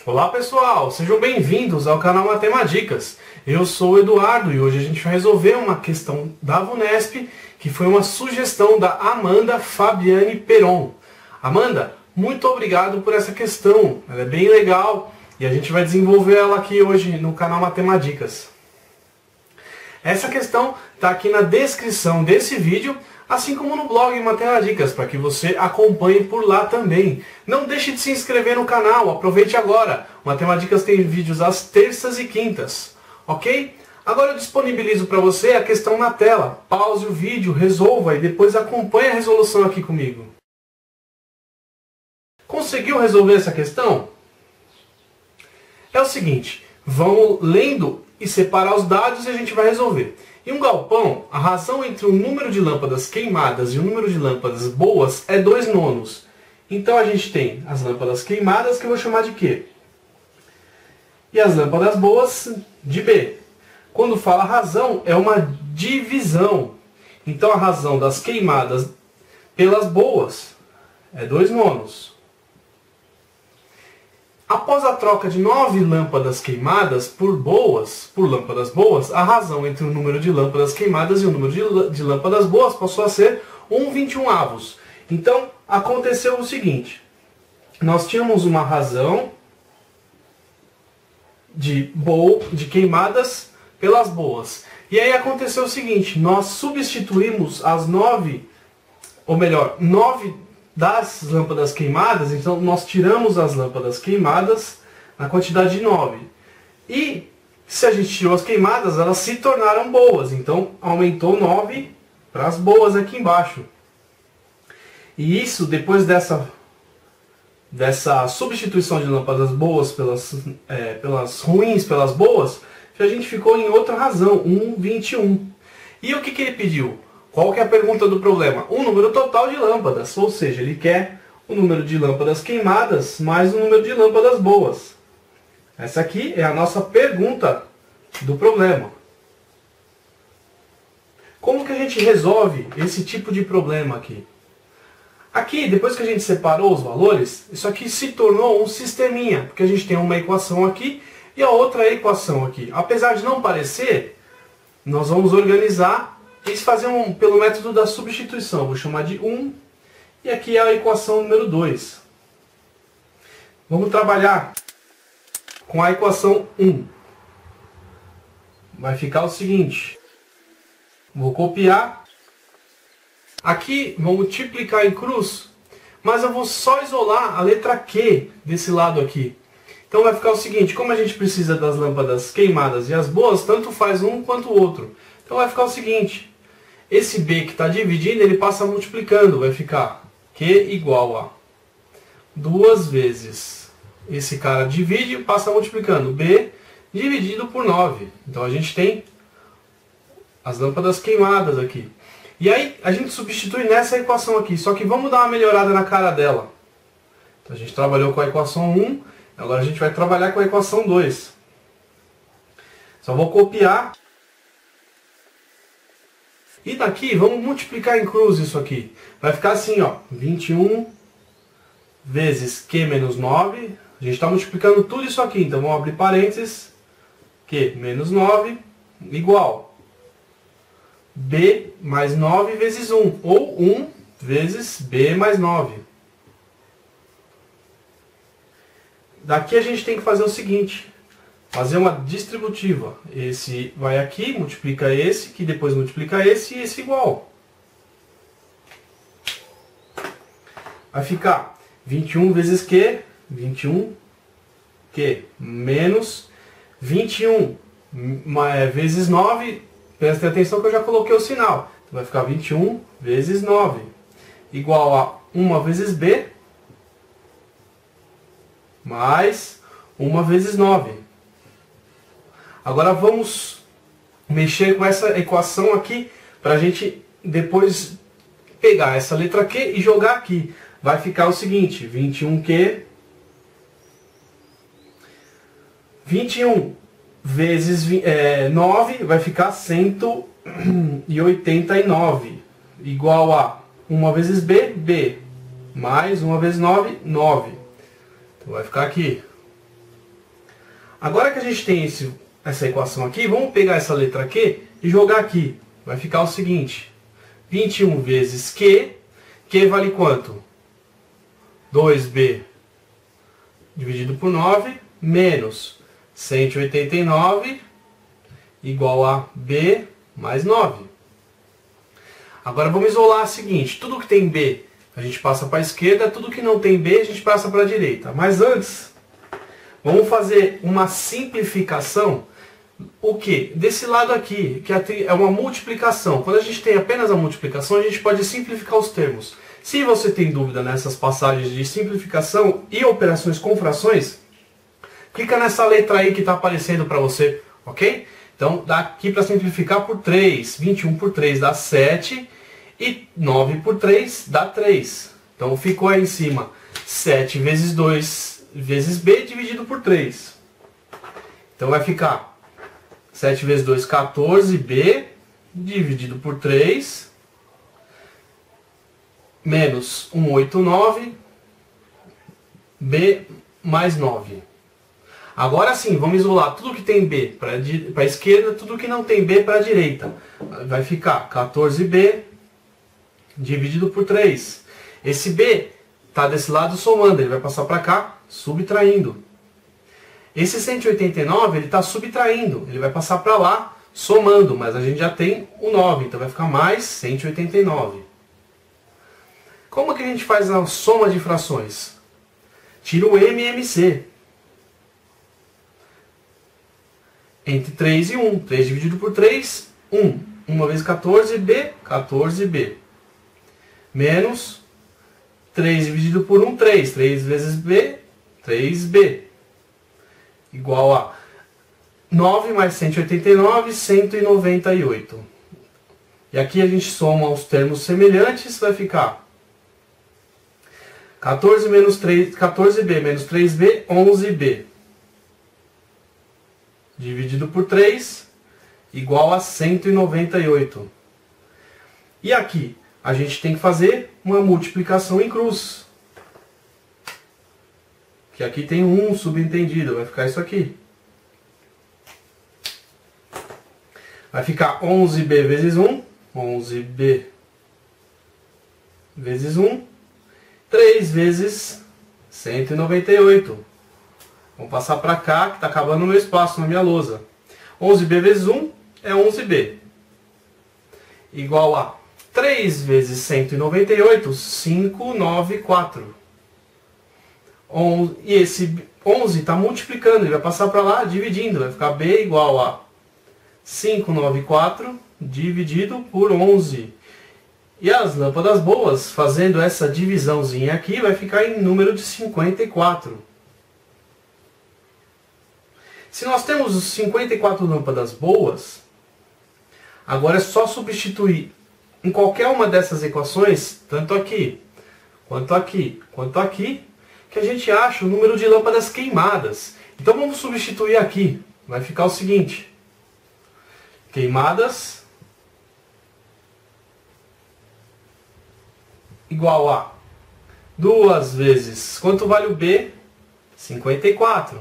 Olá pessoal, sejam bem-vindos ao canal Matemadicas. Eu sou o Eduardo e hoje a gente vai resolver uma questão da VUNESP que foi uma sugestão da Amanda Fabiane Peron. Amanda, muito obrigado por essa questão, ela é bem legal e a gente vai desenvolver ela aqui hoje no canal Matemadicas. Essa questão está aqui na descrição desse vídeo, assim como no blog Matemadicas, para que você acompanhe por lá também. Não deixe de se inscrever no canal, aproveite agora. Matemadicas tem vídeos às terças e quintas, ok? Agora eu disponibilizo para você a questão na tela. Pause o vídeo, resolva e depois acompanhe a resolução aqui comigo. Conseguiu resolver essa questão? É o seguinte, vamos lendo e separar os dados e a gente vai resolver. Em um galpão, a razão entre o número de lâmpadas queimadas e o número de lâmpadas boas é 2/9. Então a gente tem as lâmpadas queimadas, que eu vou chamar de Q. E as lâmpadas boas, de B. Quando fala razão, é uma divisão. Então a razão das queimadas pelas boas é 2/9. Após a troca de 9 lâmpadas queimadas por lâmpadas boas, a razão entre o número de lâmpadas queimadas e o número de lâmpadas boas passou a ser 1/21. Então, aconteceu o seguinte. Nós tínhamos uma razão de queimadas pelas boas. E aí aconteceu o seguinte, nós substituímos as 9 das lâmpadas queimadas, então nós tiramos as lâmpadas queimadas na quantidade de 9. E se a gente tirou as queimadas, elas se tornaram boas, então aumentou 9 para as boas aqui embaixo. E isso, depois dessa substituição de lâmpadas boas pelas ruins pelas boas, a gente ficou em outra razão, 1/21. E o que ele pediu? Qual que é a pergunta do problema? Um número total de lâmpadas, ou seja, ele quer o número de lâmpadas queimadas mais o número de lâmpadas boas. Essa aqui é a nossa pergunta do problema. Como que a gente resolve esse tipo de problema aqui? Aqui, depois que a gente separou os valores, isso aqui se tornou um sisteminha, porque a gente tem uma equação aqui e a outra equação aqui. Apesar de não parecer, nós vamos organizar e fazer pelo método da substituição. Vou chamar de 1 e aqui é a equação número 2. Vamos trabalhar com a equação 1. Vai ficar o seguinte. Vou copiar. Aqui vou multiplicar em cruz, mas eu vou só isolar a letra Q desse lado aqui. Então vai ficar o seguinte, como a gente precisa das lâmpadas queimadas e as boas, tanto faz um quanto o outro. Então vai ficar o seguinte, esse B que está dividindo, ele passa multiplicando, vai ficar Q igual a 2 vezes, esse cara divide e passa multiplicando, B dividido por 9. Então a gente tem as lâmpadas queimadas aqui. E aí a gente substitui nessa equação aqui, só que vamos dar uma melhorada na cara dela. Então a gente trabalhou com a equação 1, agora a gente vai trabalhar com a equação 2. Só vou copiar. E daqui vamos multiplicar em cruz isso aqui. Vai ficar assim, ó, 21 vezes Q menos 9. A gente está multiplicando tudo isso aqui, então vamos abrir parênteses. Q menos 9 igual B mais 9 vezes 1, ou 1 vezes B mais 9. Daqui a gente tem que fazer o seguinte, fazer uma distributiva. Esse vai aqui, multiplica esse, que depois multiplica esse e esse igual. Vai ficar 21 vezes Q, 21 Q, menos 21 vezes 9, prestem atenção que eu já coloquei o sinal. Então vai ficar 21 vezes 9, igual a 1 vezes B, mais 1 vezes 9. Agora vamos mexer com essa equação aqui, para a gente depois pegar essa letra Q e jogar aqui. Vai ficar o seguinte, 21Q, 21 vezes 9 vai ficar 189, igual a 1 vezes B, B, mais 1 vezes 9, 9. Então vai ficar aqui Agora que a gente tem essa equação aqui, vamos pegar essa letra Q e jogar aqui. Vai ficar o seguinte, 21 vezes Q vale quanto? 2B dividido por 9, menos 189, igual a B mais 9. Agora vamos isolar o seguinte, tudo que tem B a gente passa para a esquerda, tudo que não tem B a gente passa para a direita. Mas antes, vamos fazer uma simplificação. O que? Desse lado aqui, que é uma multiplicação. Quando a gente tem apenas a multiplicação, a gente pode simplificar os termos. Se você tem dúvida nessas passagens de simplificação e operações com frações, clica nessa letra aí que está aparecendo para você, ok? Então, daqui para simplificar por 3, 21 por 3 dá 7 e 9 por 3 dá 3. Então, ficou aí em cima 7 vezes 2 vezes B dividido por 3. Então, vai ficar 7 vezes 2, 14B, dividido por 3, menos 189, B mais 9. Agora sim, vamos isolar tudo que tem B para a esquerda, tudo que não tem B para a direita. Vai ficar 14B, dividido por 3. Esse B está desse lado somando, ele vai passar para cá, subtraindo. Esse 189 ele está subtraindo, ele vai passar para lá somando, mas a gente já tem o 9, então vai ficar mais 189. Como que a gente faz a soma de frações? Tira o M e MC. Entre 3 e 1, 3 dividido por 3, 1. 1 vezes 14B, 14B. Menos 3 dividido por 1, 3. 3 vezes B, 3B. Igual a 9 mais 189, 198. E aqui a gente soma os termos semelhantes, vai ficar 14 menos 3, 14B menos 3B, 11B. Dividido por 3, igual a 198. E aqui, a gente tem que fazer uma multiplicação em cruz. Que aqui tem um subentendido, vai ficar isso aqui. Vai ficar 11B vezes 1, 11B vezes 1, 3 vezes 198. Vamos passar para cá, que está acabando o meu espaço na minha lousa. 11B vezes 1 é 11B. Igual a 3 vezes 198, 594. E esse 11 está multiplicando, ele vai passar para lá, dividindo. Vai ficar B igual a 594 dividido por 11. E as lâmpadas boas, fazendo essa divisãozinha aqui, vai ficar em número de 54. Se nós temos 54 lâmpadas boas, agora é só substituir em qualquer uma dessas equações, tanto aqui, quanto aqui, quanto aqui, que a gente acha o número de lâmpadas queimadas. Então vamos substituir aqui. Vai ficar o seguinte. Queimadas igual a 2 vezes, quanto vale o B? 54.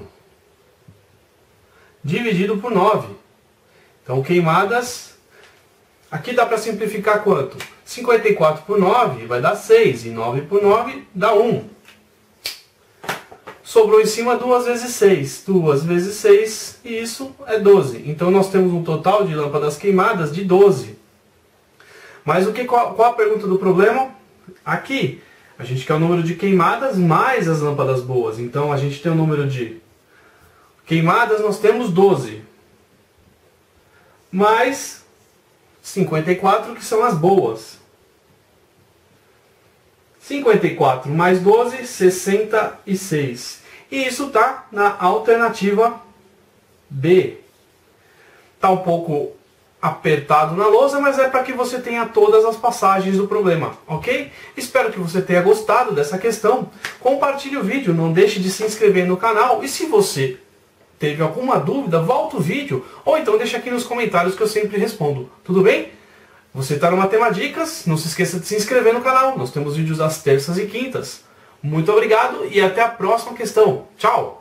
Dividido por 9. Então queimadas, aqui dá para simplificar quanto? 54 por 9 vai dar 6, e 9 por 9 dá 1. Sobrou em cima 2 vezes 6. 2 vezes 6, e isso é 12. Então nós temos um total de lâmpadas queimadas de 12. Mas qual a pergunta do problema? Aqui, a gente quer o número de queimadas mais as lâmpadas boas. Então a gente tem o número de queimadas, nós temos 12. Mais 54, que são as boas. 54 mais 12, 66. E isso está na alternativa B. Está um pouco apertado na lousa, mas é para que você tenha todas as passagens do problema, ok? Espero que você tenha gostado dessa questão. Compartilhe o vídeo, não deixe de se inscrever no canal. E se você teve alguma dúvida, volta o vídeo. Ou então deixa aqui nos comentários que eu sempre respondo. Tudo bem? Você está no Matemadicas, não se esqueça de se inscrever no canal. Nós temos vídeos às terças e quintas. Muito obrigado e até a próxima questão. Tchau!